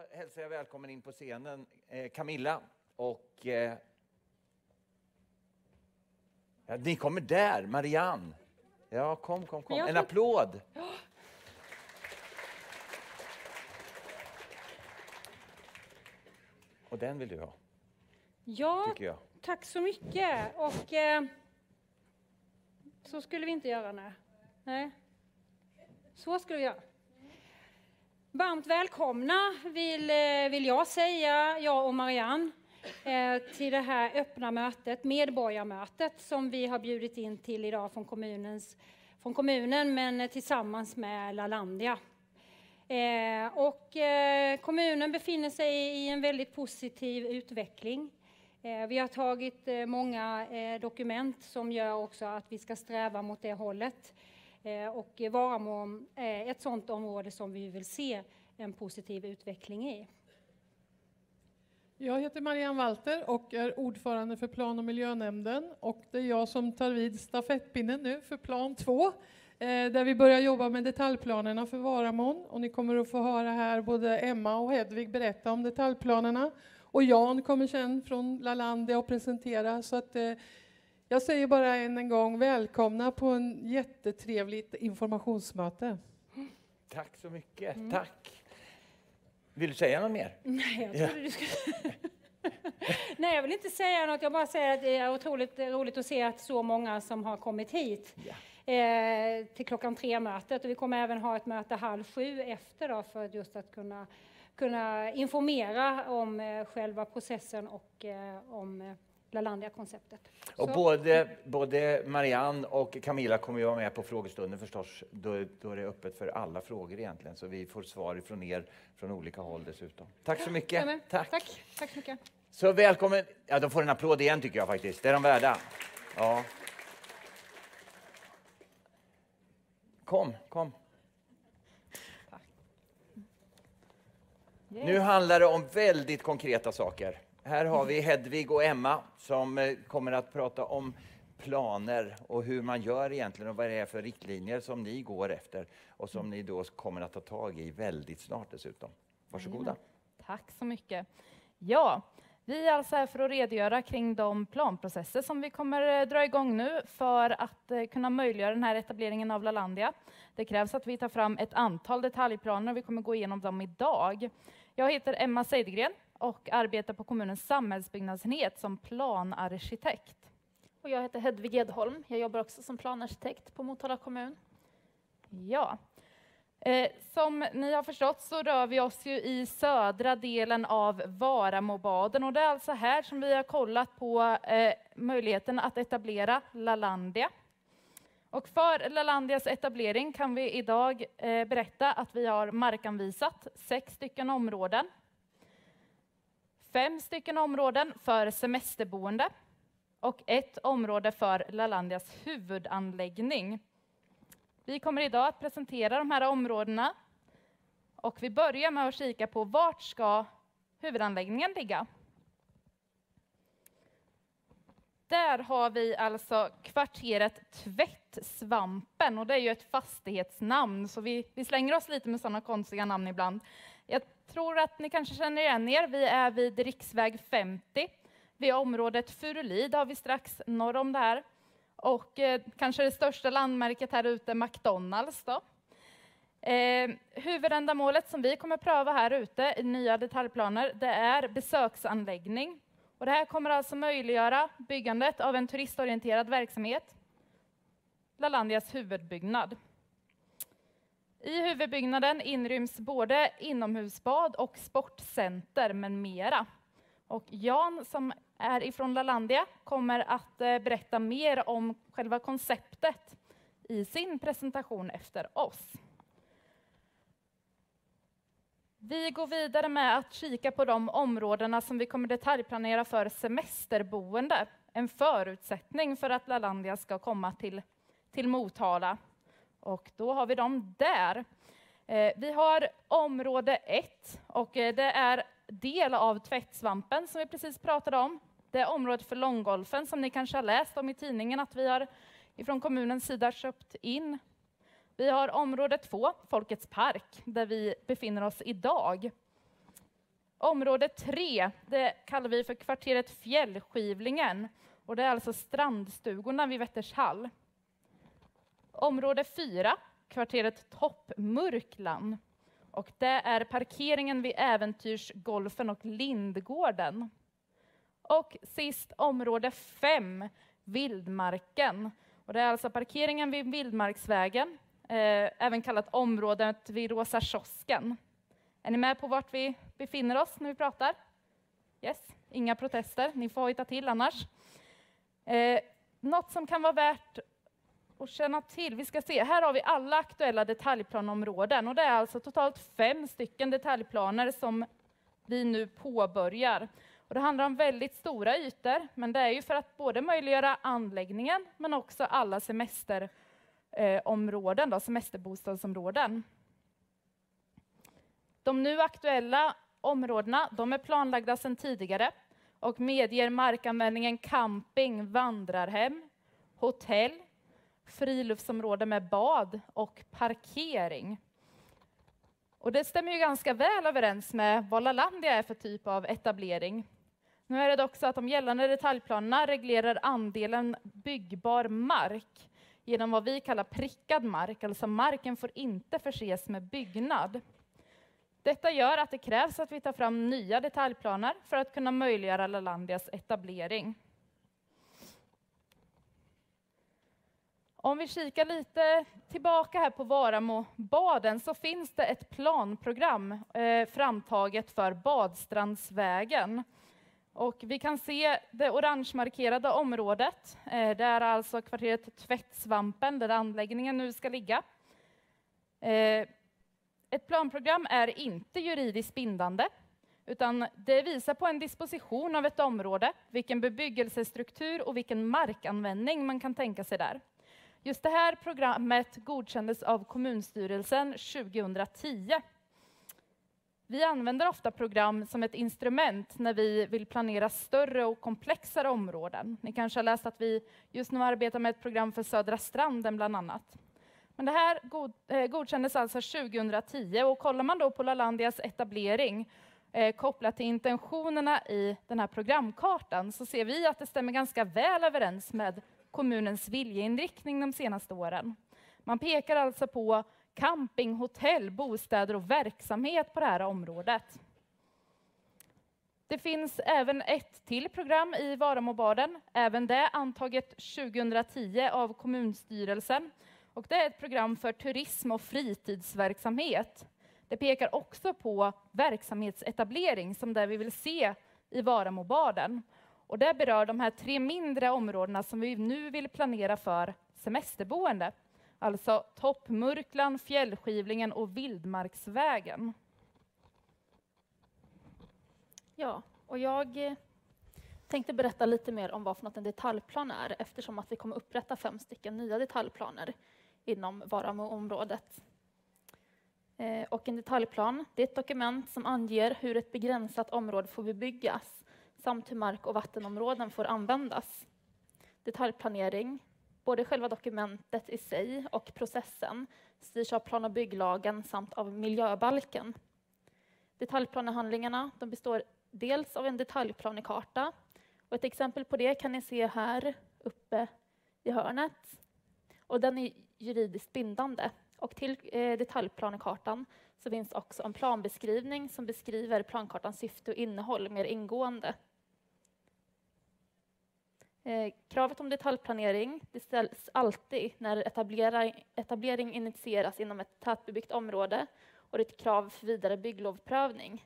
Då hälsar jag välkommen in på scenen Camilla och ja, ni kommer där, Marianne. Ja, kom. En applåd. Och den vill du ha. Ja, tycker jag. Tack så mycket. Och så skulle vi inte göra nu. Nej. Så skulle vi göra. Varmt välkomna vill jag säga, jag och Marianne, till det här öppna mötet, medborgarmötet som vi har bjudit in till idag från kommunen men tillsammans med Lalandia. Kommunen befinner sig i en väldigt positiv utveckling. Vi har tagit många dokument som gör också att vi ska sträva mot det hållet. Och vara ett sådant område som vi vill se en positiv utveckling i. Jag heter Marianne Walter och är ordförande för plan- och miljönämnden. Och det är jag som tar vid stafettpinnen nu för plan 2. Där vi börjar jobba med detaljplanerna för Varamon. Och ni kommer att få höra här både Emma och Hedvig berätta om detaljplanerna. Och Jan kommer sen från Lalandia och presentera. Så att jag säger bara än en gång välkomna på en jättetrevligt informationsmöte. Tack så mycket, tack. Vill du säga något mer? Nej, jag trodde du skulle... Nej, jag vill inte säga något. Jag bara säger att det är otroligt roligt att se att så många som har kommit hit till klockan 3-mötet. Och vi kommer även ha ett möte 6:30 efter då, för just att kunna informera om själva processen och om Lalandia-konceptet. Och både Marianne och Camilla kommer ju vara med på frågestunden förstås. Då är det öppet för alla frågor egentligen. Så vi får svar ifrån er från olika håll dessutom. Tack så mycket. Ja, tack så mycket. Så välkommen. Ja, de får en applåd igen tycker jag faktiskt. Det är de värda. Ja. Kom. Yes. Nu handlar det om väldigt konkreta saker. Här har vi Hedvig och Emma som kommer att prata om planer och hur man gör egentligen och vad det är för riktlinjer som ni går efter och som ni då kommer att ta tag i väldigt snart dessutom. Varsågoda. Tack så mycket. Ja, vi är alltså här för att redogöra kring de planprocesser som vi kommer dra igång nu för att kunna möjliggöra den här etableringen av Lalandia. Det krävs att vi tar fram ett antal detaljplaner och vi kommer gå igenom dem idag. Jag heter Emma Seidegren och arbetar på kommunens samhällsbyggnadsenhet som planarkitekt. Och jag heter Hedvig Edholm. Jag jobbar också som planarkitekt på Motala kommun. Ja. Som ni har förstått så rör vi oss ju i södra delen av Varamobaden. Och det är alltså här som vi har kollat på möjligheten att etablera Lalandia. Och för Lalandias etablering kan vi idag berätta att vi har markanvisat 6 stycken områden. 5 stycken områden för semesterboende och 1 område för Lalandias huvudanläggning. Vi kommer idag att presentera de här områdena och vi börjar med att kika på vart ska huvudanläggningen ligga. Där har vi alltså kvarteret Tvättsvampen och det är ju ett fastighetsnamn så vi slänger oss lite med sådana konstiga namn ibland. Jag tror att ni kanske känner igen er. Vi är vid riksväg 50. Vid området Furulid har vi strax norr om där. Och kanske det största landmärket här ute, McDonalds då. Huvudändamålet som vi kommer pröva här ute i nya detaljplaner, det är besöksanläggning. Och det här kommer alltså möjliggöra byggandet av en turistorienterad verksamhet. Lalandias huvudbyggnad. I huvudbyggnaden inryms både inomhusbad och sportcenter med mera. Och Jan som är ifrån Lalandia kommer att berätta mer om själva konceptet i sin presentation efter oss. Vi går vidare med att kika på de områdena som vi kommer detaljplanera för semesterboende. En förutsättning för att Lalandia ska komma till Motala. Och då har vi dem där. Vi har område 1 och det är del av Tvättsvampen som vi precis pratade om. Det är området för långgolfen som ni kanske har läst om i tidningen att vi har ifrån kommunens sida köpt in. Vi har område 2, Folkets park, där vi befinner oss idag. Område 3, det kallar vi för kvarteret Fjällskivlingen. Och det är alltså strandstugorna vid Vättershall. Område 4, kvarteret Toppmurklan. Och det är parkeringen vid Äventyrsgolfen och Lindgården. Och sist område 5, Vildmarken. Och det är alltså parkeringen vid Vildmarksvägen, även kallat området vid Rosa kiosken. Är ni med på vart vi befinner oss när vi pratar? Yes, inga protester, ni får hojta till annars. Något som kan vara värt att känna till, vi ska se, här har vi alla aktuella detaljplanområden och det är alltså totalt 5 stycken detaljplaner som vi nu påbörjar. Och det handlar om väldigt stora ytor, men det är ju för att både möjliggöra anläggningen men också alla semesterområden, semesterbostadsområden. De nu aktuella områdena, de är planlagda sedan tidigare och medger markanvändningen camping, vandrarhem, hotell, friluftsområde med bad och parkering. Och det stämmer ju ganska väl överens med vad Lalandia är för typ av etablering. Nu är det dock så att de gällande detaljplanerna reglerar andelen byggbar mark genom vad vi kallar prickad mark, alltså marken får inte förses med byggnad. Detta gör att det krävs att vi tar fram nya detaljplaner för att kunna möjliggöra Lalandias etablering. Om vi kikar lite tillbaka här på Varamobaden så finns det ett planprogram framtaget för Badstrandsvägen. Och vi kan se det orange markerade området. Det är alltså kvarteret Tvättsvampen där anläggningen nu ska ligga. Ett planprogram är inte juridiskt bindande, utan det visar på en disposition av ett område, vilken bebyggelsestruktur och vilken markanvändning man kan tänka sig där. Just det här programmet godkändes av kommunstyrelsen 2010. Vi använder ofta program som ett instrument när vi vill planera större och komplexare områden. Ni kanske har läst att vi just nu arbetar med ett program för Södra stranden bland annat. Men det här godkändes alltså 2010 och kollar man då på Lalandias etablering kopplat till intentionerna i den här programkartan så ser vi att det stämmer ganska väl överens med kommunens viljeinriktning de senaste åren. Man pekar alltså på camping, hotell, bostäder och verksamhet på det här området. Det finns även ett till program i Varamobaden, även det antaget 2010 av kommunstyrelsen. Och det är ett program för turism och fritidsverksamhet. Det pekar också på verksamhetsetablering som det vi vill se i Varamobaden. Och det berör de här 3 mindre områdena som vi nu vill planera för semesterboende. Alltså Toppmurklan, Fjällskivlingen och Vildmarksvägen. Ja, och jag tänkte berätta lite mer om vad för något en detaljplan är eftersom att vi kommer upprätta 5 stycken nya detaljplaner inom Varamoområdet. Och en detaljplan, det är ett dokument som anger hur ett begränsat område får bebyggas samt hur mark- och vattenområden får användas. Detaljplanering, både själva dokumentet i sig och processen, styrs av plan- och bygglagen samt av miljöbalken. Detaljplanehandlingarna de består dels av en detaljplanekarta. Och ett exempel på det kan ni se här uppe i hörnet. Och den är juridiskt bindande. Och till detaljplanekartan så finns också en planbeskrivning som beskriver plankartans syfte och innehåll mer ingående. Kravet om detaljplanering det ställs alltid när etablering initieras inom ett tätbebyggt område och det är ett krav för vidare bygglovprövning.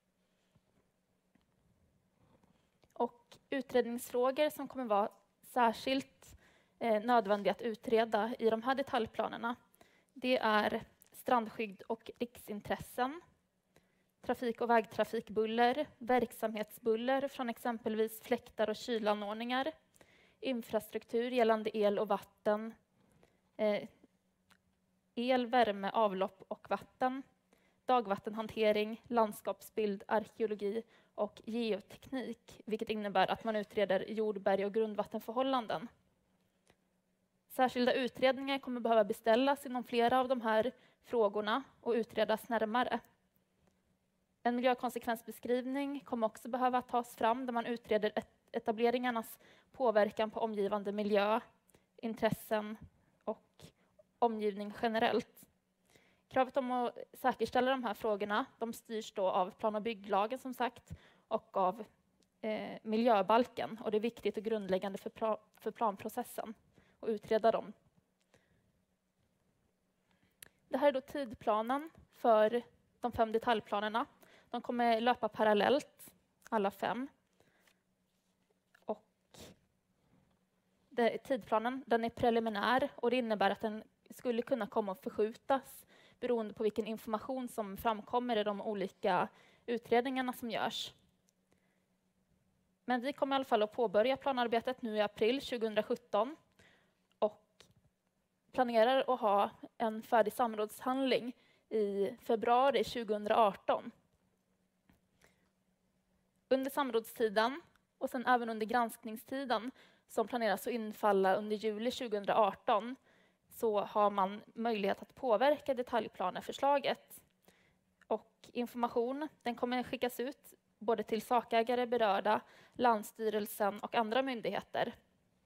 Och utredningsfrågor som kommer vara särskilt nödvändiga att utreda i de här detaljplanerna det är strandskydd och riksintressen, trafik- och vägtrafikbuller, verksamhetsbuller från exempelvis fläktar och kylanordningar, infrastruktur gällande el och vatten, el, värme, avlopp och vatten, dagvattenhantering, landskapsbild, arkeologi och geoteknik, vilket innebär att man utreder jord-, berg- och grundvattenförhållanden. Särskilda utredningar kommer behöva beställas inom flera av de här frågorna och utredas närmare. En miljökonsekvensbeskrivning kommer också behöva tas fram där man utreder etableringarnas påverkan på omgivande miljö, intressen och omgivning generellt. Kravet om att säkerställa de här frågorna, de styrs då av plan- och bygglagen som sagt och av miljöbalken. Och det är viktigt och grundläggande för planprocessen att utreda dem. Det här är då tidplanen för de 5 detaljplanerna. De kommer löpa parallellt, alla 5. Och tidplanen den är preliminär och det innebär att den skulle kunna komma att förskjutas beroende på vilken information som framkommer i de olika utredningarna som görs. Men vi kommer i alla fall att påbörja planarbetet nu i april 2017 och planerar att ha en färdig samrådshandling i februari 2018. Under samrådstiden och sen även under granskningstiden som planeras att infalla under juli 2018 så har man möjlighet att påverka detaljplaneförslaget. Och information den kommer skickas ut både till sakägare, berörda, Länsstyrelsen och andra myndigheter.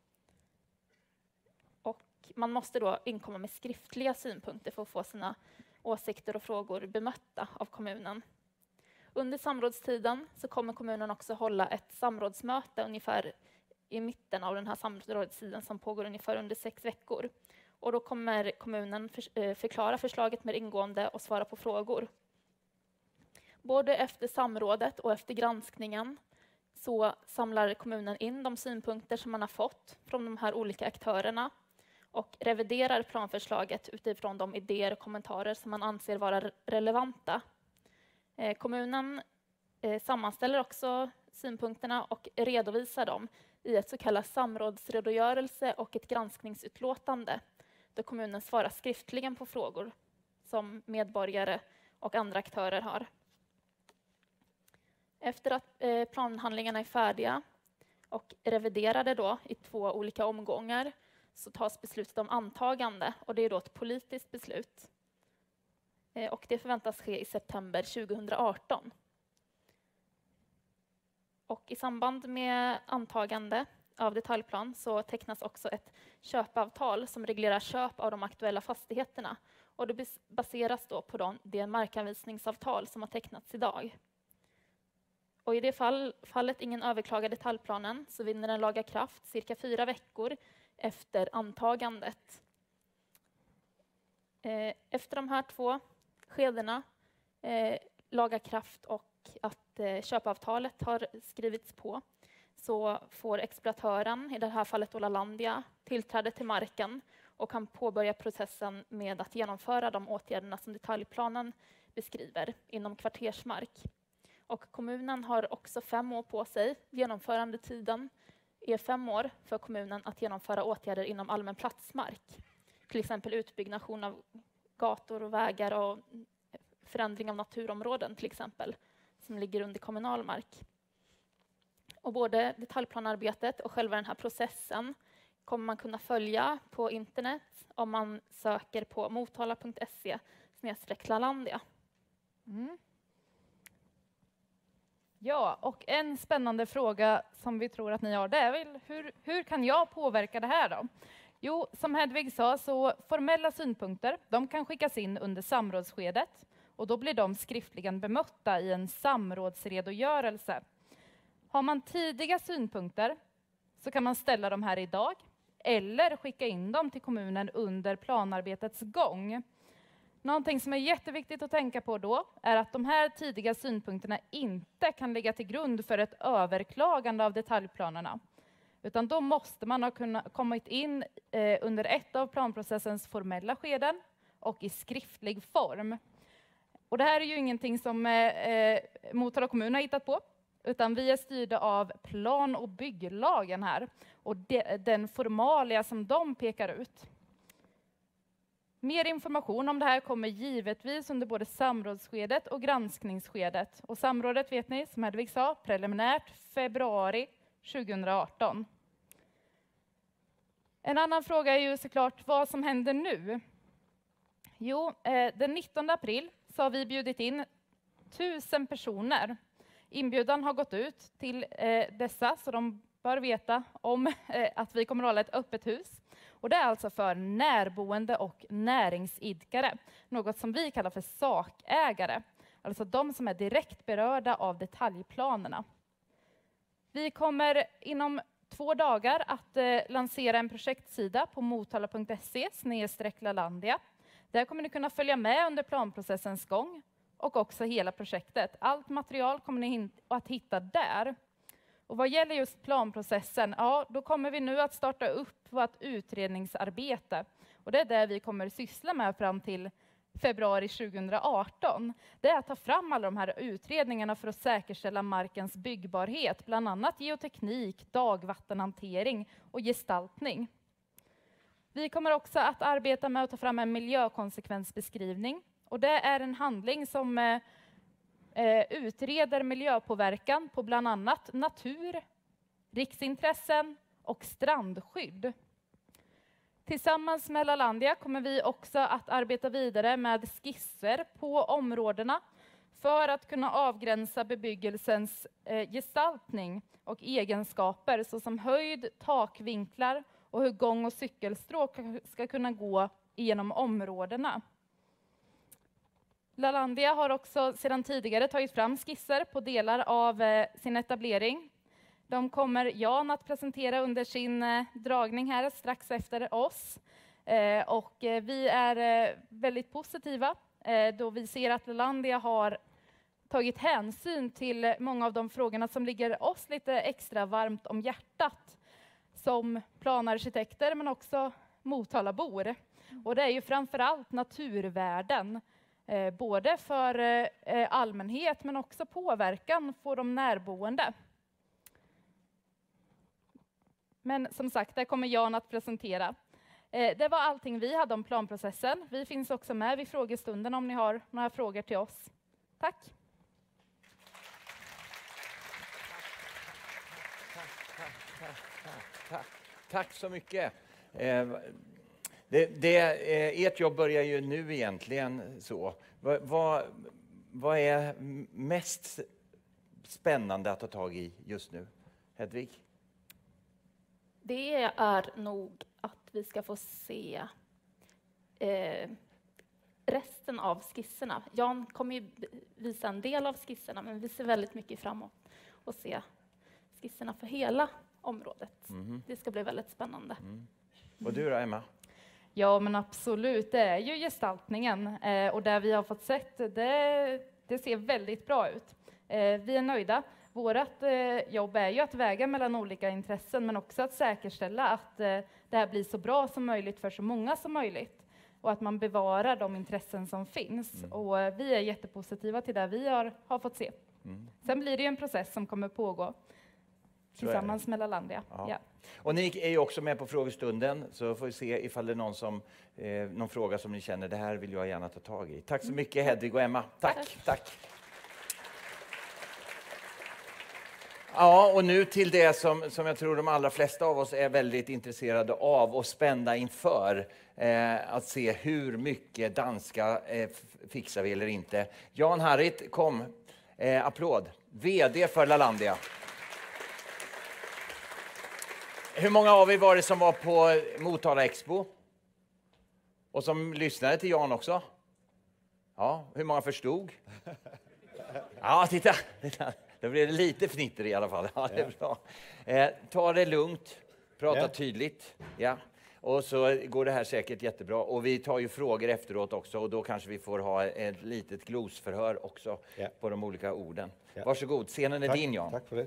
Och man måste då inkomma med skriftliga synpunkter för att få sina åsikter och frågor bemötta av kommunen. Under samrådstiden så kommer kommunen också hålla ett samrådsmöte ungefär i mitten av den här samrådstiden som pågår ungefär under 6 veckor. Och då kommer kommunen förklara förslaget mer ingående och svara på frågor. Både efter samrådet och efter granskningen så samlar kommunen in de synpunkter som man har fått från de här olika aktörerna och reviderar planförslaget utifrån de idéer och kommentarer som man anser vara relevanta. Kommunen sammanställer också synpunkterna och redovisar dem i ett så kallat samrådsredogörelse och ett granskningsutlåtande där kommunen svarar skriftligen på frågor som medborgare och andra aktörer har. Efter att planhandlingarna är färdiga och reviderade då i 2 olika omgångar så tas beslutet om antagande och det är då ett politiskt beslut. Och det förväntas ske i september 2018. Och i samband med antagande av detaljplan så tecknas också ett köpavtal som reglerar köp av de aktuella fastigheterna. Och det baseras då på det markanvisningsavtal som har tecknats idag. Och i det fallet ingen överklagar detaljplanen så vinner den laga kraft cirka 4 veckor efter antagandet. Efter de här 2 skedena, laga kraft och att köpavtalet har skrivits på, så får exploatören, i det här fallet Lalandia, tillträde till marken och kan påbörja processen med att genomföra de åtgärderna som detaljplanen beskriver inom kvartersmark. Och kommunen har också 5 år på sig. Genomförandetiden är 5 år för kommunen att genomföra åtgärder inom allmän platsmark. Till exempel utbyggnation av gator och vägar och förändring av naturområden till exempel, som ligger under kommunal mark. Och både detaljplanarbetet och själva den här processen kommer man kunna följa på internet om man söker på motala.se/Lalandia. Ja, och en spännande fråga som vi tror att ni har, det är väl hur kan jag påverka det här då? Jo, som Hedvig sa, så formella synpunkter, de kan skickas in under samrådsskedet och då blir de skriftligen bemötta i en samrådsredogörelse. Har man tidiga synpunkter så kan man ställa dem här idag eller skicka in dem till kommunen under planarbetets gång. Någonting som är jätteviktigt att tänka på då är att de här tidiga synpunkterna inte kan ligga till grund för ett överklagande av detaljplanerna. Utan då måste man ha kommit in under ett av planprocessens formella skeden och i skriftlig form. Och det här är ju ingenting som Motala kommun har hittat på, utan vi är styrda av plan- och bygglagen här och den formalia som de pekar ut. Mer information om det här kommer givetvis under både samrådsskedet och granskningsskedet. Och samrådet vet ni, som Hedvig sa, preliminärt februari 2018. En annan fråga är ju såklart vad som händer nu. Jo, den 19 april så har vi bjudit in 1000 personer. Inbjudan har gått ut till dessa, så de bör veta om att vi kommer att hålla ett öppet hus. Och det är alltså för närboende och näringsidkare, något som vi kallar för sakägare. Alltså de som är direkt berörda av detaljplanerna. Vi kommer inom 2 dagar att lansera en projektsida på motala.se/Lalandia. Där kommer ni kunna följa med under planprocessens gång och också hela projektet. Allt material kommer ni att hitta där. Och vad gäller just planprocessen, ja, då kommer vi nu att starta upp vårt utredningsarbete. Och det är det vi kommer syssla med fram till februari 2018. Det är att ta fram alla de här utredningarna för att säkerställa markens byggbarhet, bland annat geoteknik, dagvattenhantering och gestaltning. Vi kommer också att arbeta med att ta fram en miljökonsekvensbeskrivning. Och det är en handling som utreder miljöpåverkan på bland annat natur, riksintressen och strandskydd. Tillsammans med Lalandia kommer vi också att arbeta vidare med skisser på områdena för att kunna avgränsa bebyggelsens gestaltning och egenskaper såsom höjd, takvinklar och hur gång- och cykelstråk ska kunna gå igenom områdena. Lalandia har också sedan tidigare tagit fram skisser på delar av sin etablering. De kommer Jan att presentera under sin dragning här strax efter oss. Och vi är väldigt positiva då vi ser att Lalandia har tagit hänsyn till många av de frågorna som ligger oss lite extra varmt om hjärtat som planarkitekter men också Motalabor. Och det är ju framförallt naturvärden. Både för allmänhet men också påverkan på de närboende. Men som sagt, det kommer Jan att presentera. Det var allting vi hade om planprocessen. Vi finns också med vid frågestunden om ni har några frågor till oss. Tack! Tack så mycket. Ert jobb börjar ju nu egentligen så. Vad är mest spännande att ta tag i just nu? Hedvig? Det är nog att vi ska få se resten av skisserna. Jan kommer ju visa en del av skisserna, men vi ser väldigt mycket framåt och se skisserna för hela området. Det ska bli väldigt spännande. Och du då, Emma? Ja, men absolut. Det är ju gestaltningen. Och där vi har fått sett, det ser väldigt bra ut. Vi är nöjda. Vårt jobb är ju att väga mellan olika intressen, men också att säkerställa att det här blir så bra som möjligt för så många som möjligt. Och att man bevarar de intressen som finns. Och vi är jättepositiva till det vi har fått se. Sen blir det ju en process som kommer pågå tillsammans med Lalandia. Ja. Och ni är ju också med på frågestunden, så får vi se ifall det är någon fråga som ni känner, det här vill jag gärna ta tag i. Tack så mycket Hedvig och Emma. Tack. Ja, och nu till det som jag tror de allra flesta av oss är väldigt intresserade av och spända inför. Att se hur mycket danska fixar vi eller inte. Jan Harrit, kom. Applåd. VD för Lalandia. Hur många av er var det som var på Motala Expo? Och som lyssnade till Jan också? Ja, hur många förstod? Ja, titta. Då blir det lite fnitter i alla fall. Ja, det är bra. Ta det lugnt, prata tydligt. Ja. Och så går det här säkert jättebra. Och vi tar ju frågor efteråt också. Och då kanske vi får ha ett litet glosförhör också på de olika orden. Varsågod, scenen är din, Jan. Tack för det.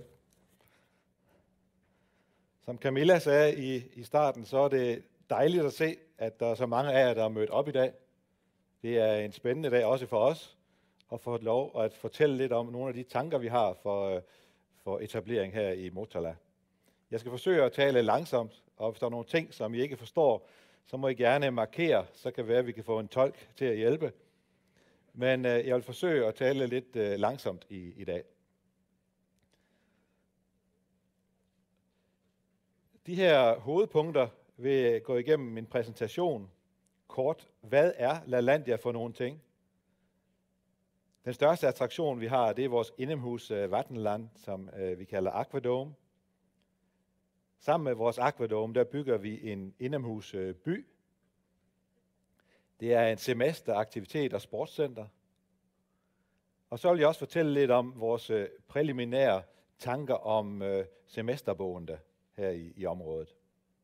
Som Camilla sagde i starten, så är det dejligt att se, at der er så mange af jer, der er mødt op i dag. Det er en spændende dag også for os, at få lov at fortælle lidt om nogle af de tanker, vi har for etablering her i Motala. Jeg skal forsøge at tale langsomt, og hvis der er nogle ting, som I ikke forstår, så må I gerne markere, så kan det være, at vi kan få en tolk til at hjælpe. Men jeg vil forsøge at tale lidt langsomt i dag. De her hovedpunkter vil gå igennem min præsentation. Kort, hvad er Lalandia for nogle ting? Den største attraktion, vi har, det er vores indenhus Vattenland, som vi kalder Aquadome. Sammen med vores Aquadome, der bygger vi en indenhus by. Det er en semesteraktivitet og sportscenter. Og så vil jeg også fortælle lidt om vores præliminære tanker om semesterboende her i området.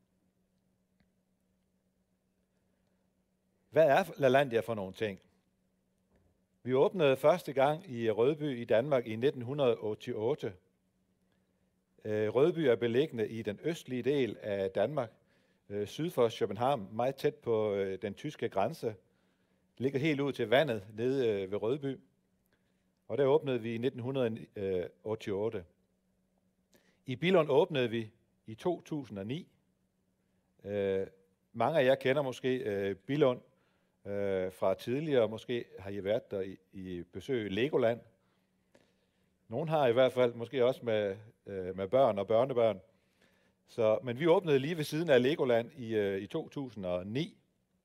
Hvad er Lalandia for nogle ting? Vi åbnede første gang i Rødby i Danmark i 1988. Rødby er beliggende i den østlige del af Danmark, syd for København, meget tæt på den tyske grænse. Ligger helt ud til vandet nede ved Rødby. Og der åbnede vi i 1988. I Billund åbnede vi i 2009. Mange af jer kender måske Billund fra tidligere. Måske har I været der i besøg Legoland. Nogle har i hvert fald, måske også med børn og børnebørn. Men vi åbnede lige ved siden af Legoland i 2009.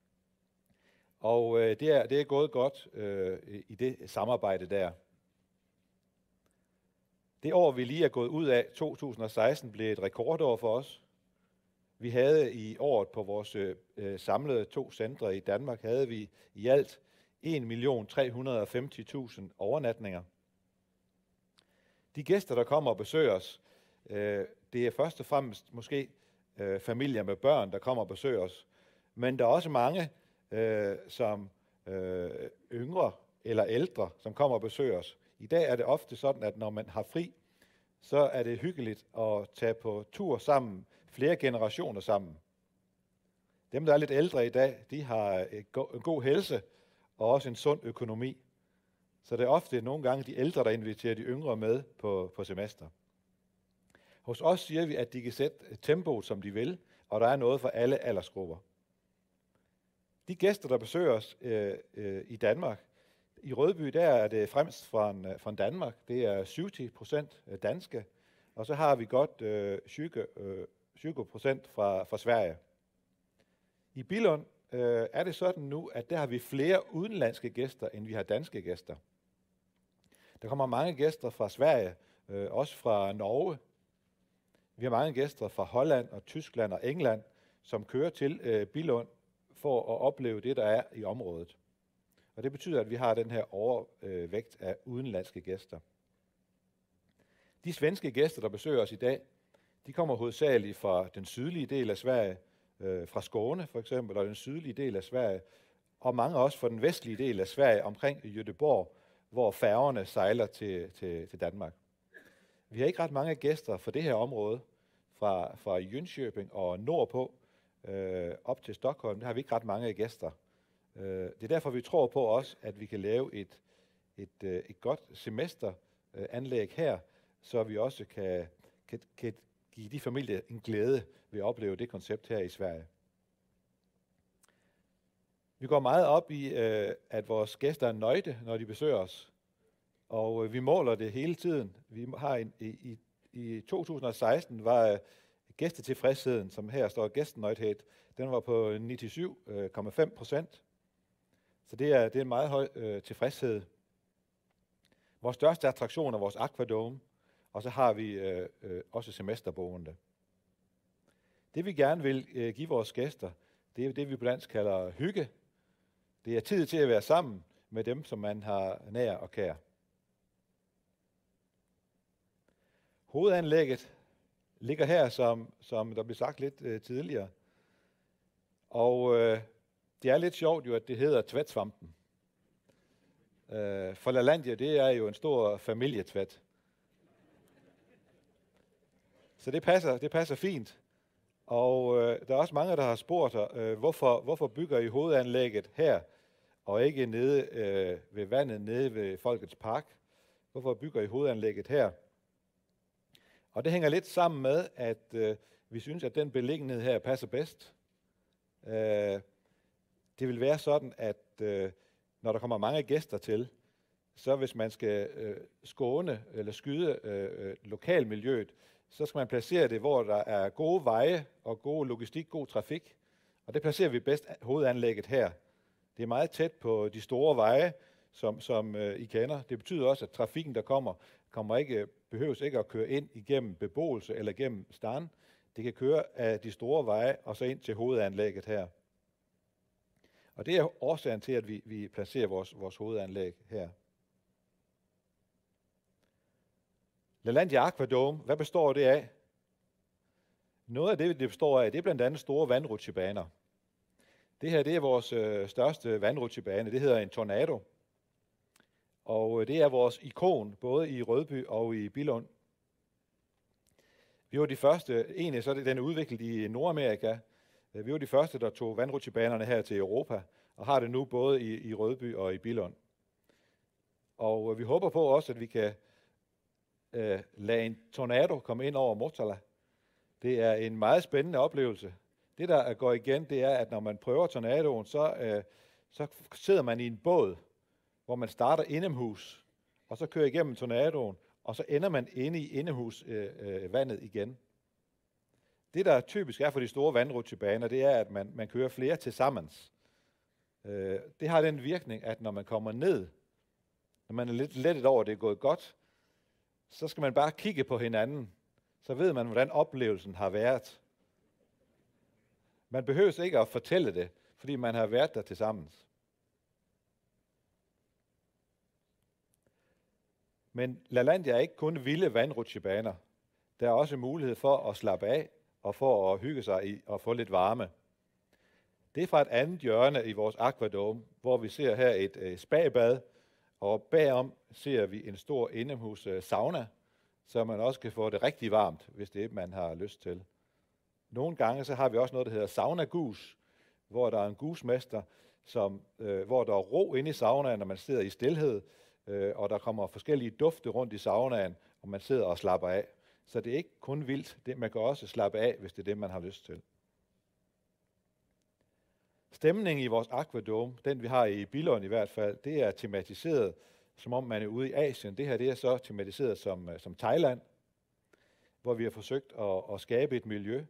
Og det er gået godt i det samarbejde der. Det år, vi lige er gået ud af, 2016, blev et rekordår for os. Vi havde i året på vores samlede 2 centre i Danmark, havde vi i alt 1.350.000 overnatninger. De gæster, der kommer og besøger os, det er først og fremmest måske familier med børn, der kommer og besøger os. Men der er også mange, som yngre eller ældre, som kommer og besøger os. I dag er det ofte sådan, at når man har fri, så er det hyggeligt at tage på tur sammen, flere generationer sammen. Dem, der er lidt ældre i dag, de har en god helse og også en sund økonomi. Så det er ofte nogle gange de ældre, der inviterer de yngre med på semester. Hos os siger vi, at de kan sætte tempoet, som de vil, og der er noget for alle aldersgrupper. De gæster, der besøger os i Danmark, i Rødby, der er det fremst fra Danmark. Det er 70% danske, og så har vi godt 20% fra Sverige. I Billund er det sådan nu, at der har vi flere udenlandske gæster, end vi har danske gæster. Der kommer mange gæster fra Sverige, også fra Norge. Vi har mange gæster fra Holland og Tyskland og England, som kører til Billund for at opleve det, der er i området. Og det betyder, at vi har den her overvægt af udenlandske gæster. De svenske gæster, der besøger os i dag, de kommer hovedsageligt fra den sydlige del af Sverige, fra Skåne for eksempel, og den sydlige del af Sverige, og mange også fra den vestlige del af Sverige, omkring Göteborg, hvor færgerne sejler til Danmark. Vi har ikke ret mange gæster fra det her område, fra Jönköping og nordpå, op til Stockholm. Der har vi ikke ret mange gæster. Det er derfor, vi tror på også, at vi kan lave et godt semesteranlæg her, så vi også kan give de familier en glæde ved at opleve det koncept her i Sverige. Vi går meget op i, at vores gæster er nøjde, når de besøger os. Og vi måler det hele tiden. Vi har i 2016 var gæstetilfredsheden, som her står gæstenøjdhed, den var på 97,5%. Så det er en meget høj tilfredshed. Vores største attraktion er vores Aquadome, og så har vi også semesterboende. Det vi gerne vil give vores gæster, det er det, vi på dansk kalder hygge. Det er tid til at være sammen med dem, som man har nær og kær. Hovedanlægget ligger her, som der blev sagt lidt tidligere. Og det er lidt sjovt jo, at det hedder Tvætsvampen. For Lalandia, det er jo en stor familietvæt. Så det passer fint. Og der er også mange, der har spurgt, hvorfor bygger I hovedanlægget her, og ikke nede ved vandet, nede ved Folkets Park? Hvorfor bygger I hovedanlægget her? Og det hænger lidt sammen med, at vi synes, at den beliggenhed her passer bedst. Det vil være sådan, at når der kommer mange gæster til, så hvis man skal skåne eller skyde lokalmiljøet, så skal man placere det, hvor der er gode veje og god logistik, god trafik. Og det placerer vi bedst hovedanlægget her. Det er meget tæt på de store veje, som I kender. Det betyder også, at trafikken, der behøves ikke at køre ind igennem beboelse eller gennem staden. Det kan køre af de store veje og så ind til hovedanlægget her. Og det er årsagen til, at vi placerer vores hovedanlæg her. Lalandia Aquadome, hvad består det af? Noget af det består af, det er blandt andet store vandrutsjebaner. Det her, det er vores største vandrutsjebane. Det hedder en Tornado. Og det er vores ikon, både i Rødby og i Billund. Vi var de første, egentlig så er den udviklet i Nordamerika. Vi var de første, der tog vandrutsjebanerne her til Europa, og har det nu både i Rødby og i Billund. Og vi håber på også, at vi kan lade en tornado komme ind over Motala. Det er en meget spændende oplevelse. Det, der går igen, det er, at når man prøver tornadoen, så sidder man i en båd, hvor man starter indehus, og så kører igennem tornadoen, og så ender man inde i indehusvandet igen. Det, der typisk er for de store vandrutsjebaner, det er, at man kører flere til sammens. Det har den virkning, at når man kommer ned, når man er lidt lettet over, at det er gået godt, så skal man bare kigge på hinanden. Så ved man, hvordan oplevelsen har været. Man behøver ikke at fortælle det, fordi man har været der til sammens. Men Lalandia er ikke kun vilde vandrutsjebaner. Der er også mulighed for at slappe af og for at hygge sig og få lidt varme. Det er fra et andet hjørne i vores Aquadome, hvor vi ser her et spabad, og bagom ser vi en stor indehus sauna, så man også kan få det rigtig varmt, hvis det er, man har lyst til. Nogle gange så har vi også noget, der hedder sauna-gus, hvor der er en gusmester, hvor der er ro inde i saunaen, når man sidder i stilhed, og der kommer forskellige dufte rundt i saunaen, og man sidder og slapper af. Så det er ikke kun vildt, man kan også slappe af, hvis det er det, man har lyst til. Stemningen i vores Aquadome, den vi har i Billund i hvert fald, det er tematiseret, som om man er ude i Asien. Det her det er så tematiseret som Thailand, hvor vi har forsøgt at skabe et miljø.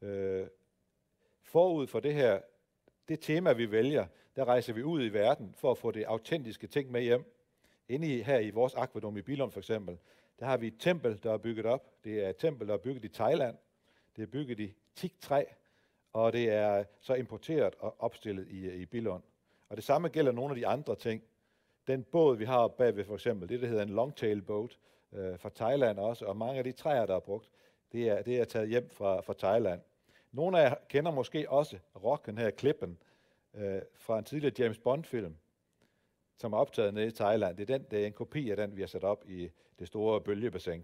Forud for det tema, vi vælger, der rejser vi ud i verden for at få det autentiske ting med hjem. Her i vores Aquadome i Billund for eksempel, der har vi et tempel, der er bygget op. Det er et tempel, der er bygget i Thailand. Det er bygget i teaktræ, og det er så importeret og opstillet i Billund. Og det samme gælder nogle af de andre ting. Den båd, vi har bagved for eksempel, det der hedder en longtail boat fra Thailand også, og mange af de træer, der er brugt, det er taget hjem fra Thailand. Nogle af jer kender måske også rocken her, klippen, fra en tidligere James Bond-film, som er optaget nede i Thailand. Det er en kopi af den, vi har sat op i det store bølgebassin.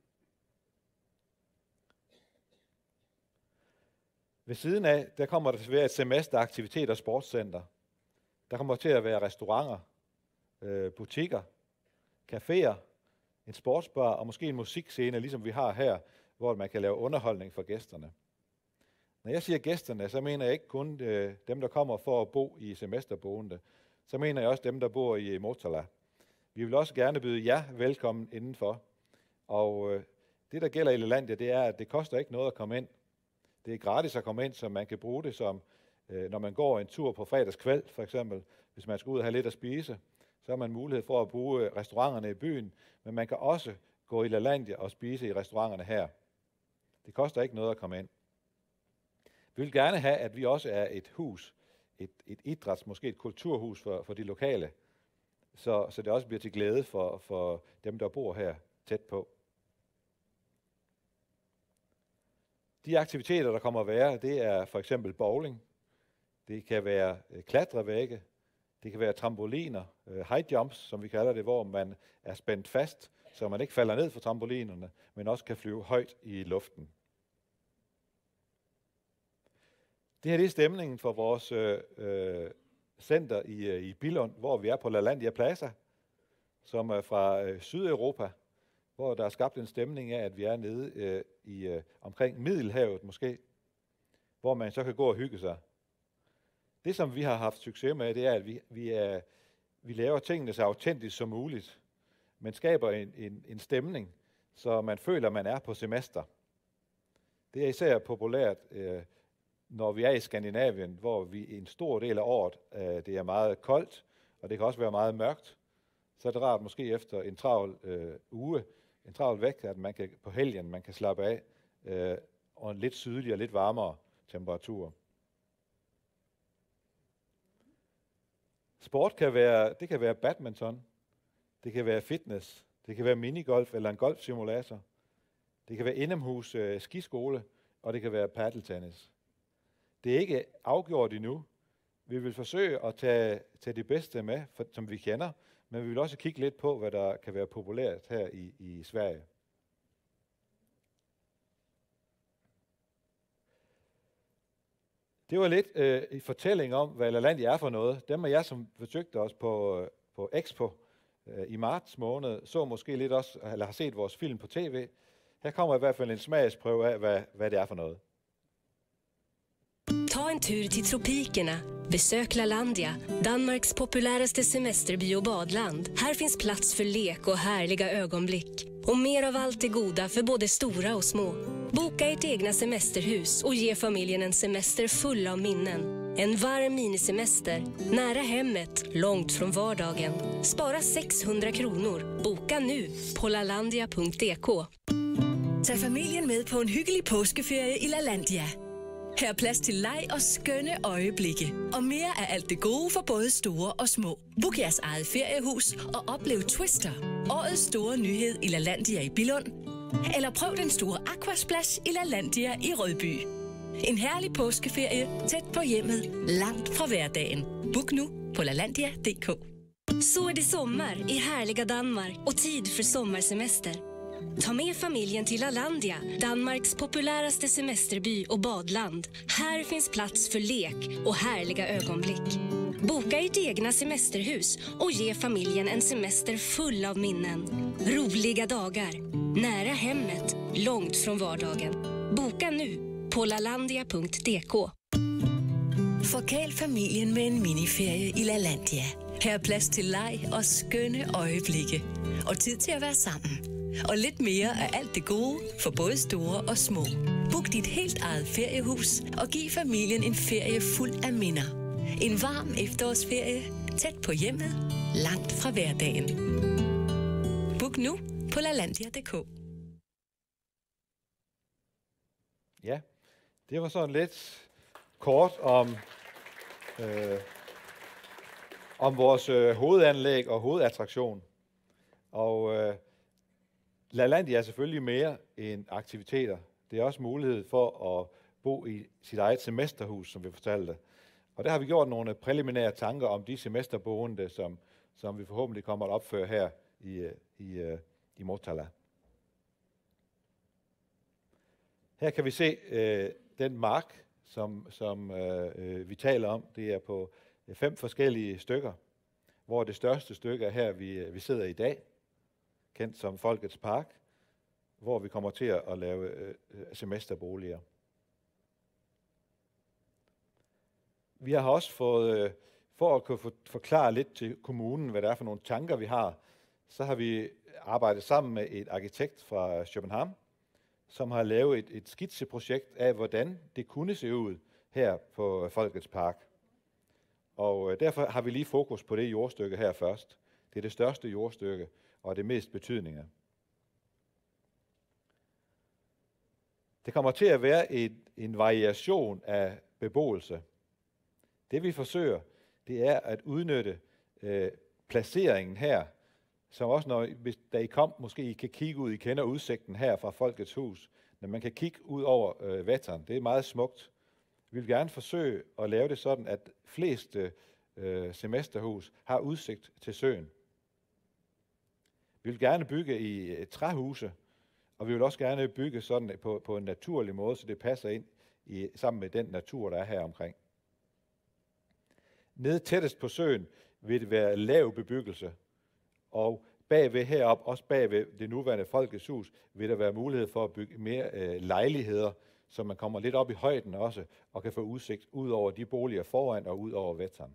Ved siden af, der kommer der til at være et semesteraktivitet og sportscenter. Der kommer til at være restauranter, butikker, caféer, en sportsbar og måske en musikscene, ligesom vi har her, hvor man kan lave underholdning for gæsterne. Når jeg siger gæsterne, så mener jeg ikke kun dem, der kommer for at bo i semesterboende. Så mener jeg også dem, der bor i Motala. Vi vil også gerne byde jer velkommen indenfor. Og det, der gælder i Lalandia, det er, at det koster ikke noget at komme ind. Det er gratis at komme ind, så man kan bruge det som, når man går en tur på fredagskvæld, for eksempel. Hvis man skal ud og have lidt at spise, så har man mulighed for at bruge restauranterne i byen. Men man kan også gå i Lalandia og spise i restauranterne her. Det koster ikke noget at komme ind. Vi vil gerne have, at vi også er et hus, et idræts, måske et kulturhus for de lokale, så det også bliver til glæde for dem, der bor her tæt på. De aktiviteter, der kommer at være, det er for eksempel bowling, det kan være klatrevægge, det kan være trampoliner, high jumps, som vi kalder det, hvor man er spændt fast, så man ikke falder ned fra trampolinerne, men også kan flyve højt i luften. Det her det er stemningen for vores center i Billund, hvor vi er på Lalandia Plaza, som er fra Sydeuropa, hvor der er skabt en stemning af, at vi er nede omkring Middelhavet måske, hvor man så kan gå og hygge sig. Det, som vi har haft succes med, det er, at vi laver tingene så autentisk som muligt, men skaber en stemning, så man føler, at man er på semester. Det er især populært, når vi er i Skandinavien, hvor vi en stor del af året, det er meget koldt, og det kan også være meget mørkt. så er det rart måske efter en travl uge, en travl vægt, at man kan på helgen man kan slappe af og en lidt sydligere, lidt varmere temperatur. Sport kan være badminton, det kan være fitness, det kan være minigolf eller en golfsimulator, det kan være indenhus skiskole, og det kan være paddeltennis. Det er ikke afgjort endnu. Vi vil forsøge at tage det bedste med, som vi kender, men vi vil også kigge lidt på, hvad der kan være populært her i Sverige. Det var lidt en fortælling om, hvad Lalandia er for noget. Dem af jer, som besøgte os på Expo i marts måned, så måske lidt også, eller har set vores film på tv. Her kommer i hvert fald en smagsprøve af, hvad det er for noget. Ta en tur till tropikerna. Besök Lalandia, Danmarks populäraste semesterby och badland. Här finns plats för lek och härliga ögonblick. Och mer av allt det goda för både stora och små. Boka ert egna semesterhus och ge familjen en semester full av minnen. En varm minisemester, nära hemmet, långt från vardagen. Spara 600 kronor. Boka nu på lalandia.dk. Tag familien med på en hyggelig påskeferie i Lalandia. Her er plads til leg og skønne øjeblikke. Og mere af alt det gode for både store og små. Book jeres eget feriehus og oplev Twister, årets store nyhed i Lalandia i Billund. Eller prøv den store Aquasplash i Lalandia i Rødby. En herlig påskeferie tæt på hjemmet, langt fra hverdagen. Book nu på lalandia.dk. Så är det sommar i härliga Danmark och tid för sommarsemester. Ta med familjen till Lalandia, Danmarks populäraste semesterby och badland. Här finns plats för lek och härliga ögonblick. Boka ert egna semesterhus och ge familjen en semester full av minnen. Roliga dagar, nära hemmet, långt från vardagen. Boka nu på lalandia.dk. Forkæl familien med en miniferie i Lalandia. Her er plads til leg og skønne øjeblikke. Og tid til at være sammen. Og lidt mere af alt det gode for både store og små. Book dit helt eget feriehus og giv familien en ferie fuld af minder. En varm efterårsferie tæt på hjemmet, langt fra hverdagen. Book nu på lalandia.dk. Ja, det var sådan lidt kort om vores hovedanlæg og hovedattraktion. Og Lalandia er selvfølgelig mere end aktiviteter. Det er også mulighed for at bo i sit eget semesterhus, som vi fortalte. Og der har vi gjort nogle præliminære tanker om de semesterboende, som vi forhåbentlig kommer at opføre her i Motala. Her kan vi se den mark, som vi taler om. Det er på 5 forskellige stykker, hvor det største stykke er her, vi sidder i dag, kendt som Folkets Park, hvor vi kommer til at lave semesterboliger. Vi har også fået, for at kunne forklare lidt til kommunen, hvad det er for nogle tanker, vi har, så har vi arbejdet sammen med et arkitekt fra København, som har lavet et skitseprojekt af, hvordan det kunne se ud her på Folkets Park. Og derfor har vi lige fokus på det jordstykke her først. Det er det største jordstykke og det mest betydninger. Det kommer til at være en variation af beboelse. Det vi forsøger, det er at udnytte placeringen her, som også da I kom, måske I kan kigge ud, I kender udsigten her fra Folkets Hus, når man kan kigge ud over Vättern. Det er meget smukt. Vi vil gerne forsøge at lave det sådan, at flest semesterhus har udsigt til søen. Vi vil gerne bygge i træhuse, og vi vil også gerne bygge sådan på en naturlig måde, så det passer ind sammen med den natur, der er her omkring. Nede tættest på søen vil det være lav bebyggelse, og bagved herop, også bagved det nuværende Folkets Hus, vil der være mulighed for at bygge mere lejligheder, så man kommer lidt op i højden også, og kan få udsigt ud over de boliger foran og ud over Vättern.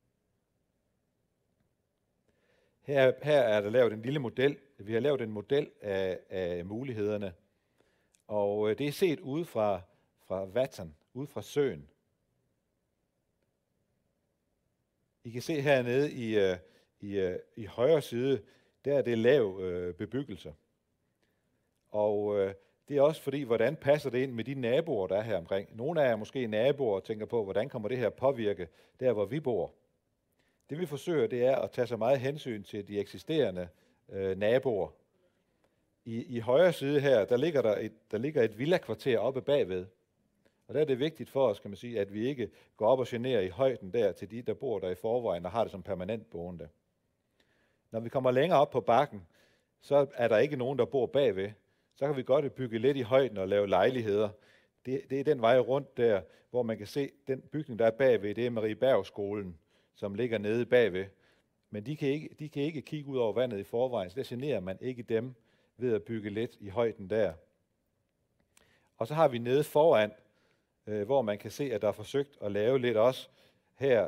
Her er der lavet en lille model. Vi har lavet en model af mulighederne, og det er set ude fra Vättern, ude fra søen. I kan se hernede I højre side, der er det lav bebyggelse. Og det er også fordi, hvordan passer det ind med de naboer, der er her omkring. Nogle af jer måske naboer og tænker på, hvordan kommer det her påvirke der, hvor vi bor. Det vi forsøger, det er at tage så meget hensyn til de eksisterende naboer. I højre side her, der ligger et villakvarter oppe bagved. Og der er det vigtigt for os, kan man sige, at vi ikke går op og generer i højden der til de, der bor der i forvejen og har det som permanent boende. Når vi kommer længere op på bakken, så er der ikke nogen, der bor bagved. Så kan vi godt bygge lidt i højden og lave lejligheder. Det er den vej rundt der, hvor man kan se, den bygning, der er bagved, det er Mariebergskolen, som ligger nede bagved. Men de kan ikke kigge ud over vandet i forvejen, så der generer man ikke dem ved at bygge lidt i højden der. Og så har vi nede foran, hvor man kan se, at der er forsøgt at lave lidt også her.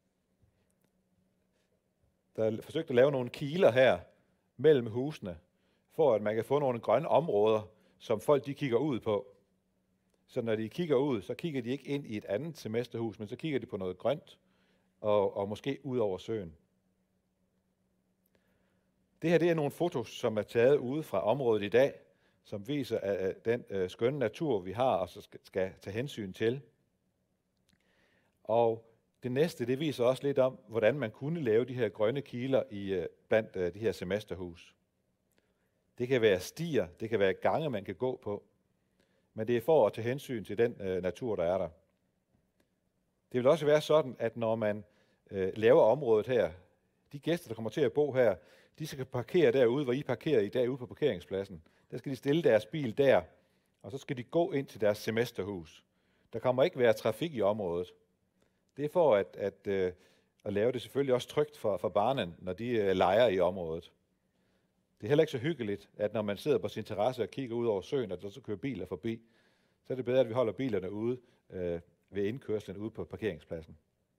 Der er forsøgt at lave nogle kiler her mellem husene, for at man kan få nogle grønne områder, som folk de kigger ud på. Så når de kigger ud, så kigger de ikke ind i et andet semesterhus, men så kigger de på noget grønt, og måske ud over søen. Det her det er nogle fotos, som er taget ude fra området i dag, som viser at den skønne natur, vi har, og så skal tage hensyn til. Og det næste, det viser også lidt om, hvordan man kunne lave de her grønne kiler blandt de her semesterhus. Det kan være stier, det kan være gange, man kan gå på, men det er for at tage hensyn til den natur, der er der. Det vil også være sådan, at når man laver området her, de gæster, der kommer til at bo her, de skal parkere derude, hvor I parkerer i dag ude på parkeringspladsen. Der skal de stille deres bil der, og så skal de gå ind til deres semesterhus. Der kommer ikke være trafik i området. Det er for at lave det selvfølgelig også trygt for barnen, når de leger i området. Det er heller ikke så hyggeligt, at når man sidder på sin terrasse og kigger ud over søen, at der så kører biler forbi, så er det bedre, at vi holder bilerne ude ved indkørslen ude på parkeringspladsen.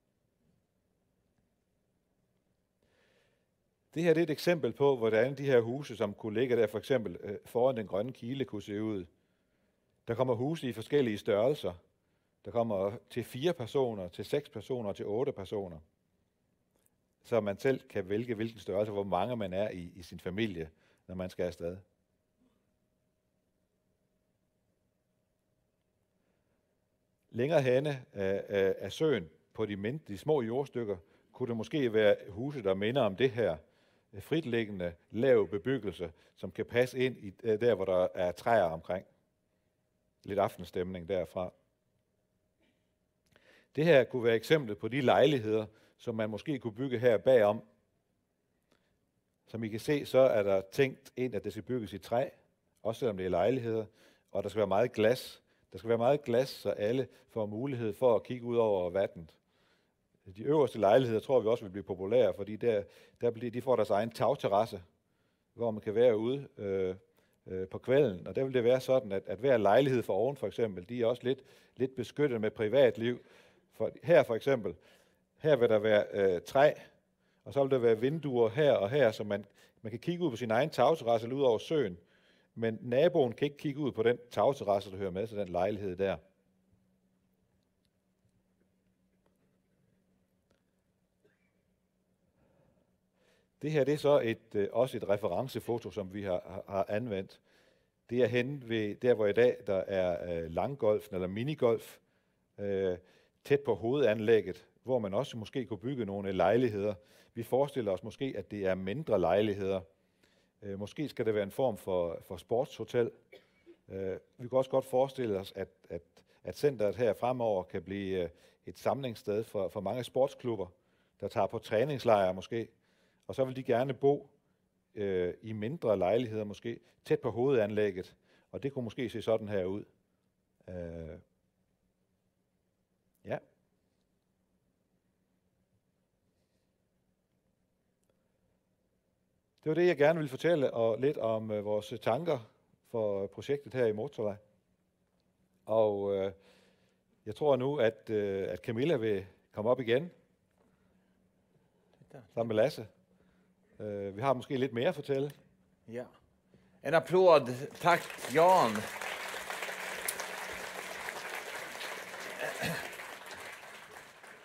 Det her det er et eksempel på, hvordan de her huse, som kunne ligge der for eksempel foran den grønne kile, kunne se ud. Der kommer huse i forskellige størrelser. Der kommer til 4 personer, til 6 personer, til 8 personer. Så man selv kan vælge, hvilken størrelse, hvor mange man er i sin familie, når man skal afsted. Længere henne af søen, på de små jordstykker, kunne det måske være huse, der minder om det her. Fritliggende, lav bebyggelse, som kan passe ind i der, hvor der er træer omkring. Lidt aftenstemning derfra. Det her kunne være eksemplet på de lejligheder, som man måske kunne bygge her bagom. Som I kan se, så er der tænkt ind, at det skal bygges i træ, også selvom det er lejligheder, og der skal være meget glas. Der skal være meget glas, så alle får mulighed for at kigge ud over vandet. De øverste lejligheder tror vi også vil blive populære, fordi de får deres egen tagterrasse, hvor man kan være ude på kvælden. Og der vil det være sådan, at hver lejlighed for oven for eksempel, de er også lidt beskyttet med privatliv. Her for eksempel, her vil der være træ, og så vil der være vinduer her og her, så man kan kigge ud på sin egen tagterrasse eller ud over søen. Men naboen kan ikke kigge ud på den tagterrasse, der hører med til den lejlighed der. Det her det er så også et referencefoto, som vi har anvendt. Det er hen ved der, hvor i dag der er langgolfen eller minigolf, tæt på hovedanlægget, hvor man også måske kunne bygge nogle lejligheder. Vi forestiller os måske, at det er mindre lejligheder. Måske skal det være en form for sportshotel. Vi kan også godt forestille os, at centret her fremover kan blive et samlingssted for mange sportsklubber, der tager på træningslejre måske. Og så vil de gerne bo i mindre lejligheder måske, tæt på hovedanlægget. Og det kunne måske se sådan her ud. Ja. Det var det, jeg gerne ville fortælle, og lidt om vores tanker for projektet her i Motorvej. Og jeg tror nu, at Camilla vil komme op igen, sammen med Lasse. Vi har måske lidt mere at fortælle. Ja. En applåd. Tack, Jan.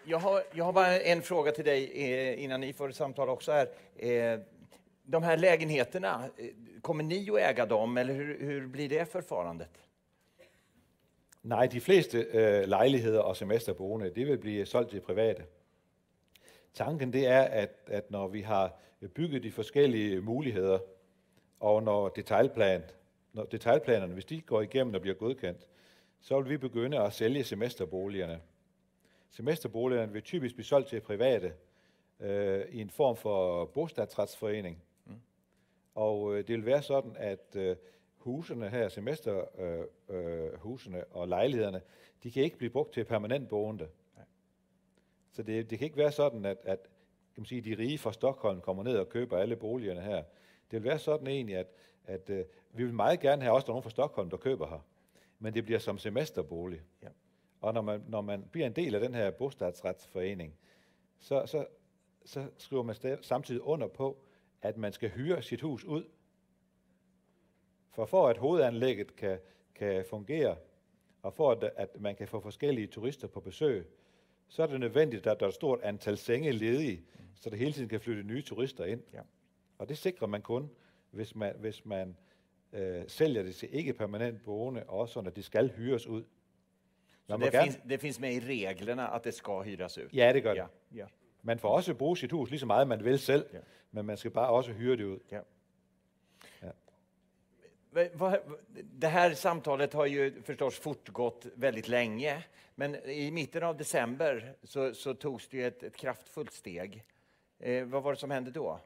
Jag har bara en fråga till dig innan ni får samtala också här. De här lägenheterna, kommer ni att äga dem eller hur blir det förfarandet? Nej, de fleste lejligheder og semesterboende, det vil blive solgt til private. Tanken det er, at når vi har bygget de forskellige muligheder, og når detailplanerne, hvis de går igennem og bliver godkendt, så vil vi begynde at sælge semesterboligerne. Semesterboligerne vil typisk blive solgt til private i en form for bostadsretsforening. Og det vil være sådan, at husene her, semesterhusene og lejlighederne, de kan ikke blive brugt til permanent boende. Så det kan ikke være sådan, at kan man sige, de rige fra Stockholm kommer ned og køber alle boligerne her. Det vil være sådan egentlig, at vi vil meget gerne have også nogen fra Stockholm, der køber her. Men det bliver som semesterbolig. Ja. Og når man bliver en del af den her bostadsretsforening, så skriver man samtidig under på, at man skal hyre sit hus ud. For at hovedanlægget kan fungere, og for at man kan få forskellige turister på besøg, så er det nødvendigt, at der er et stort antal senge ledige, så der hele tiden kan flytte nye turister ind. Ja. Og det sikrer man kun, hvis man sælger det til ikke permanent boende, og også sådan, at det skal hyres ud. Så det finns med i reglerna att det ska hyras ut? Ja, det gør det. Ja. Man får også bruge sit hus lige så meget, man vil selv, men man skal bare også hyre det ud. Ja. Ja. Det här samtalet har ju förstås fortgått väldigt länge, men i mitten av december så togs det ju ett kraftfullt steg. Vad var det som hände då?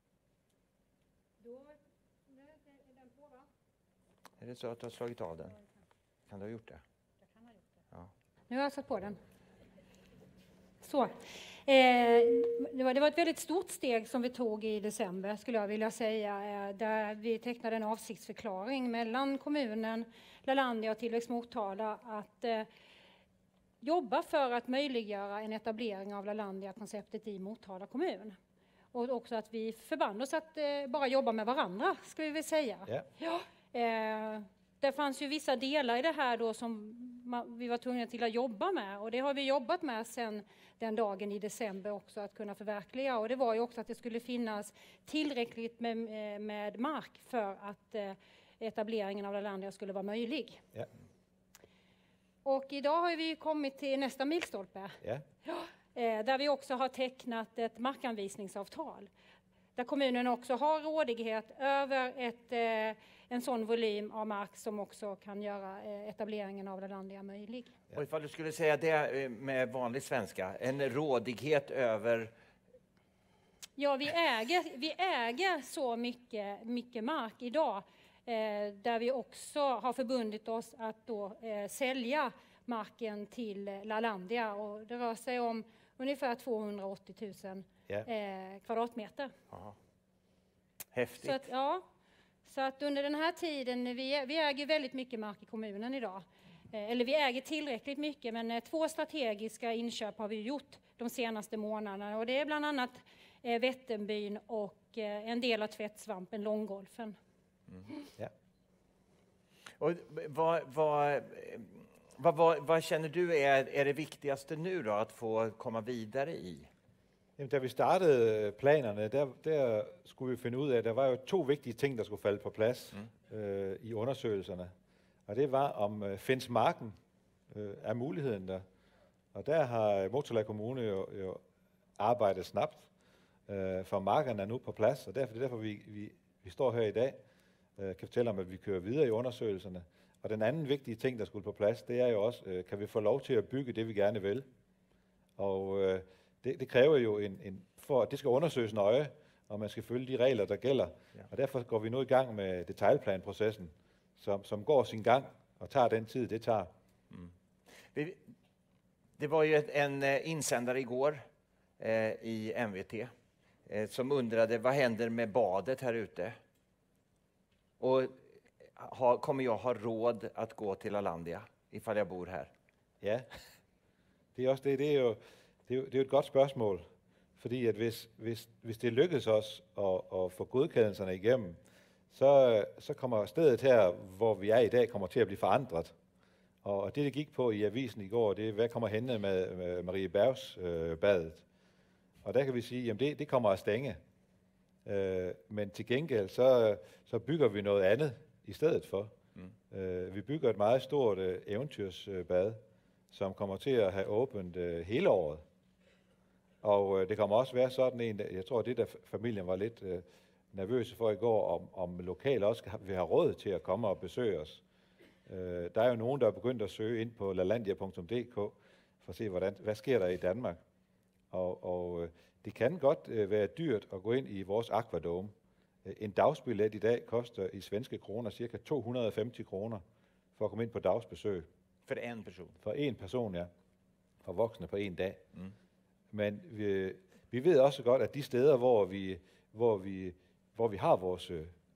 Är det så att du har slagit av den? Kan du ha gjort det? Ja. Nu har jag satt på den. Så. Det var ett väldigt stort steg som vi tog i december, skulle jag vilja säga, där vi tecknade en avsiktsförklaring mellan kommunen, Lalandia och Tillväxt Motala att jobba för att möjliggöra en etablering av Lalandia-konceptet i Motala kommun. Och också att vi förband oss att bara jobba med varandra, skulle vi väl säga. Yeah. Ja. Det fanns ju vissa delar i det här då som vi var tvungna till att jobba med, och det har vi jobbat med sedan den dagen i december också att kunna förverkliga, och det var ju också att det skulle finnas tillräckligt med mark för att etableringen av Lalandia skulle vara möjlig. Ja. Och idag har vi kommit till nästa milstolpe. Ja. Där vi också har tecknat ett markanvisningsavtal. Där kommunen också har rådighet över en sån volym av mark som också kan göra etableringen av Lalandia möjlig. Och ifall du skulle säga det med vanlig svenska, en rådighet över... Ja, vi äger så mycket mark idag, där vi också har förbundit oss att då sälja marken till Lalandia, och det rör sig om ungefär 280 000 kvadratmeter. Aha. Häftigt. Så att under den här tiden, vi äger väldigt mycket mark i kommunen idag. Eller vi äger tillräckligt mycket, men 2 strategiska inköp har vi gjort de senaste månaderna. Och det är bland annat Vätternbyn och en del av Tvättsvampen, Långgolfen. Mm. Ja. Och vad känner du är det viktigaste nu då, att få komma vidare i? Jamen, da vi startede planerne, der skulle vi finde ud af, at der var jo 2 vigtige ting, der skulle falde på plads i undersøgelserne. Og det var, om findes marken er muligheden der. Og der har Motala Kommune jo arbejdet snabt, for marken er nu på plads. Og derfor vi står her i dag, kan fortælle om, at vi kører videre i undersøgelserne. Og den anden vigtige ting, der skulle på plads, det er jo også, kan vi få lov til at bygge det, vi gerne vil. Og det kræver jo for at det skal undersøges nøje, og man skal følge de regler, der gælder. Ja. Og derfor går vi nu i gang med detailplanprocessen, som går sin gang og tager den tid, det tager. Mm. Det var ju en insändare igår i MVT som undrade, vad händer med badet här ute? Och kommer jag ha råd att gå till Lalandia ifall jag bor här? Ja, det er også det. Det er jo et godt spørgsmål, fordi at hvis det lykkes os at få godkendelserne igennem, så kommer stedet her, hvor vi er i dag, kommer til at blive forandret. Og det gik på i avisen i går, det er, hvad kommer henne med Marie Bergs badet. Og der kan vi sige, at det kommer at stænge. Men til gengæld, så bygger vi noget andet i stedet for. Vi bygger et meget stort eventyrsbad, som kommer til at have åbent hele året. Og det kommer også være sådan en, jeg tror, det der familien var lidt nervøse for i går, om lokal også vil have råd til at komme og besøge os. Der er jo nogen, der er begyndt at søge ind på lalandia.dk for at se, hvad sker der i Danmark. Og det kan godt være dyrt at gå ind i vores Aquadome. En dagsbillet i dag koster i svenske kroner ca. 250 kroner for at komme ind på dagsbesøg. For en person? For en person, ja. For voksne på en dag. Men vi ved også godt, at de steder, hvor vi har vores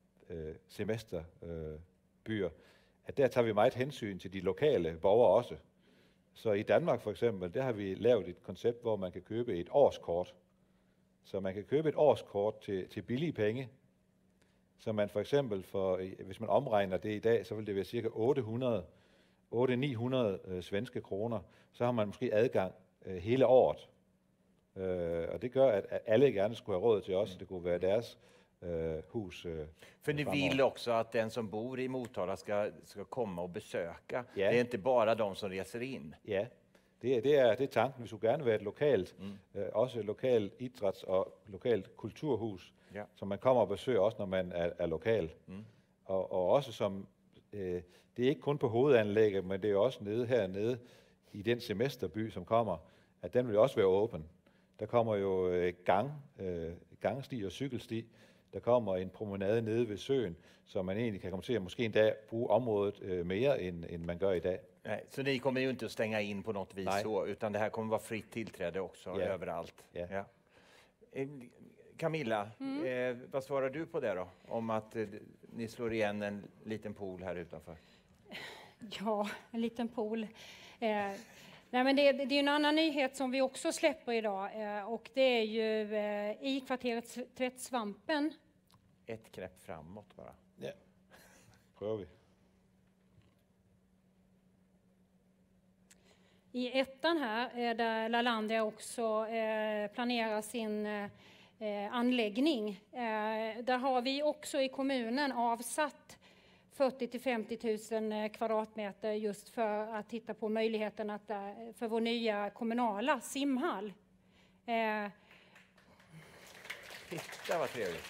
semesterbyer, at der tager vi meget hensyn til de lokale borgere også. Så i Danmark for eksempel, der har vi lavet et koncept, hvor man kan købe et årskort. Så man kan købe et årskort til billige penge. Så man for eksempel, hvis man omregner det i dag, så vil det være cirka 800-900 svenske kroner. Så har man måske adgang hele året. Og det gør, at alle gerne skulle have råd til os. Det kunne være deres hus. För ni vill också att den som bor i Motala ska komma och besöka. Ja. Det är inte bara de som reser in. Ja, det er tanken. Vi skulle gerne være et lokalt, også lokalt idræts- og lokalt kulturhus, som man kommer og besøger, også når man er lokal. Og også som, det er ikke kun på hovedanlægget, men det er også hernede i den semesterby, som kommer, at den vil også være åben. Der kommer jo gangsti og cykelsti. Der kommer en promenade nede ved søen, så man egentlig kan komme til at måske en dag bruge området mere, end man gør i dag. Nej, så ni kommer ju inte att stänga in på något vis så, utan det här kommer vara fritt tillträde också överallt. Ja. Camilla, vad svarar du på det då? Om att ni slår igen en liten pool här utanför? Ja, en liten pool. Nej, men det är en annan nyhet som vi också släpper idag och det är ju i kvarteret Tvättsvampen. Ett knäpp framåt bara. Ja, prøver vi. I ettan här där Lalandia också planerar sin anläggning. Där har vi också i kommunen avsatt 40-50 000 kvadratmeter just för att titta på möjligheten att för vår nya kommunala simhall. Titta vad trevligt.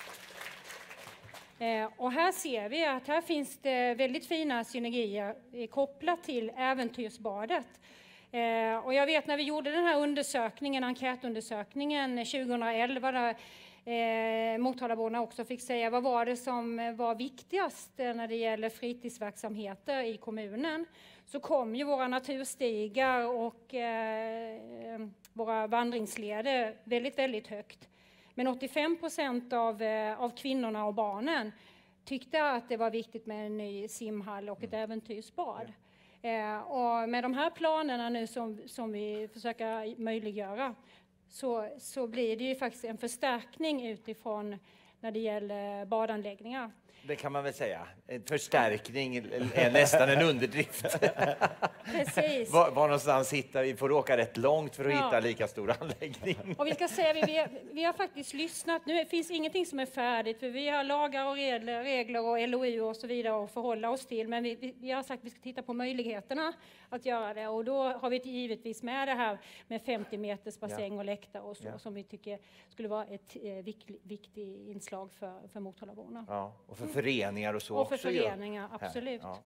Och här ser vi att här finns det väldigt fina synergier kopplat till äventyrsbadet. Och jag vet när vi gjorde den här undersökningen, enkätundersökningen 2011, där Motalaborna också fick säga vad var det som var viktigast när det gäller fritidsverksamheter i kommunen, så kom ju våra naturstigar och våra vandringsleder väldigt, väldigt högt. Men 85% av kvinnorna och barnen tyckte att det var viktigt med en ny simhall och ett äventyrsbad. Och med de här planerna nu som vi försöker möjliggöra så blir det ju faktiskt en förstärkning utifrån när det gäller badanläggningar. Det kan man väl säga. En förstärkning är nästan en underdrift. Precis. Var någonstans hittar vi? Får åka rätt långt för att hitta lika stor anläggning. Och vi ska säga, vi har faktiskt lyssnat. Nu finns ingenting som är färdigt, för vi har lagar och regler och LOU och så vidare att förhålla oss till. Men vi har sagt att vi ska titta på möjligheterna att göra det. Och då har vi givetvis med det här med 50 meters bassäng och läktare och så, som vi tycker skulle vara ett viktigt inslag för Motalaborna. Ja, och för föreningar och så och också. Och för föreningar, absolut. Ja.